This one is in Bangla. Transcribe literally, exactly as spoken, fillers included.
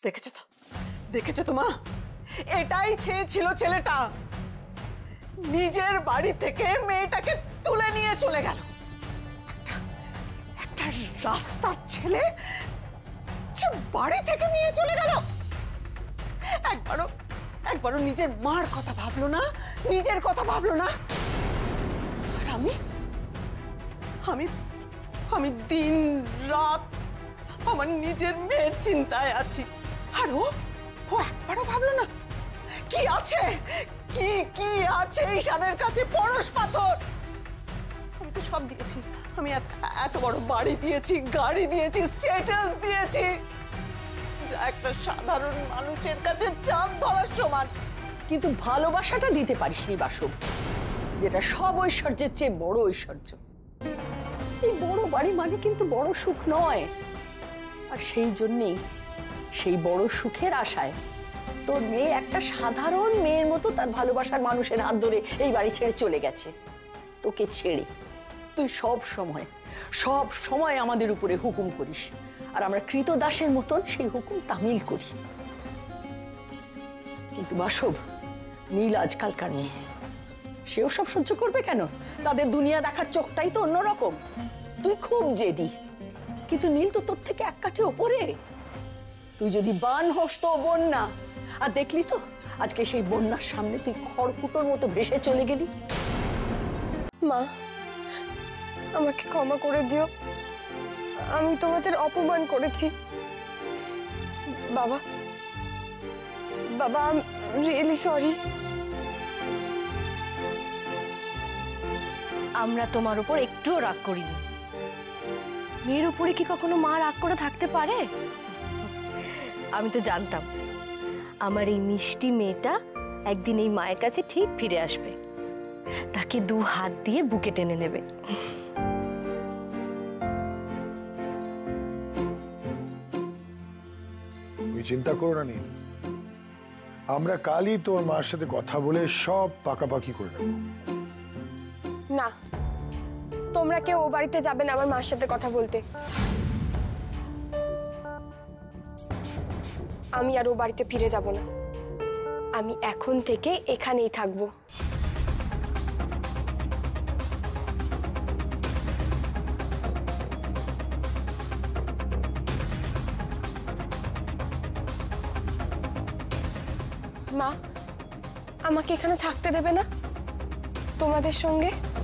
দেখেছো তো, দেখেছো তো মা, এটাই চেয়েছিল ছেলেটা। নিজের বাড়ি থেকে মেয়েটাকে তুলে নিয়ে চলে গেল। একটা একটা রাস্তার ছেলে সে বাড়ি থেকে নিয়ে চলে গেল। একবারও একবারও নিজের মার কথা ভাবলো না, নিজের কথা ভাবলো না। আর আমি আমি আমি দিন রাত আমার নিজের মেয়ের চিন্তায় আছি। আর ও ও একবারও ভাবলো না কি আছে, কি কি আছে ঈশানের কাছে? পরশ পাথর। আমি তো সব দিয়েছি, আমি এত বড় বাড়ি দিয়েছি, গাড়ি দিয়েছি, স্ট্যাটাস দিয়েছি, যা একটা সাধারণ মানুষের কাছে চাঁদ ধরার সমান। কিন্তু ভালোবাসাটা দিতে পারিসনি বাসু, যেটা সব ঐশ্বর্যের চেয়ে বড় ঐশ্বর্য। এই বড় বাড়ি মানে কিন্তু বড় সুখ নয়। আর সেই জন্যেই সেই বড় সুখের আশায় তোর মেয়ে একটা সাধারণ মেয়ের মতো তার ভালোবাসার মানুষের হাত ধরে এই বাড়ি ছেড়ে চলে গেছে। তোকে ছেড়ে তুই সব সময় সব সময় আমাদের উপরে হুকুম করিস, আর আমরা কৃতদাসের মতন সেই হুকুম তামিল করি। কিন্তু বাসব, নীল আজকালকার মেয়ে, সেও সব সহ্য করবে কেন? তাদের দুনিয়া দেখার চোখটাই তো অন্যরকম। তুই খুব জেদি, কিন্তু নীল তো তোর থেকে এক কাঠে ওপরে। তুই যদি বান হোস তো বন্যা, আর দেখলি তো আজকে সেই বন্যার সামনে তুই খড়কুটোর মতো ভেসে চলে গেলি। মা, আমাকে ক্ষমা করে দিও, আমি তোমাদের অপমান করেছি। বাবা বাবা আই এম রিয়েলি সরি। আমরা তোমার উপর একটুও রাগ করিনি। মেয়ের উপরে কি কখনো মা রাগ করে থাকতে পারে? আমি তো জানতাম আমার এই মিষ্টি মেয়েটা একদিন এই মায়ের কাছে ঠিক ফিরে আসবে, তাকে দু হাত দিয়ে বুকে টেনে নেবে। তুমি চিন্তা করো না নীল, আমরা কালই তোর মার সাথে কথা বলে সব পাকাপাকি করে নেব। না, তোমরা কেউ ও বাড়িতে যাবে না আমার মার সাথে কথা বলতে। আমি আর ও বাড়িতে ফিরে যাব না, আমি এখন থেকে এখানেই থাকবো। মা, আমাকে এখানে থাকতে দেবে না তোমাদের সঙ্গে?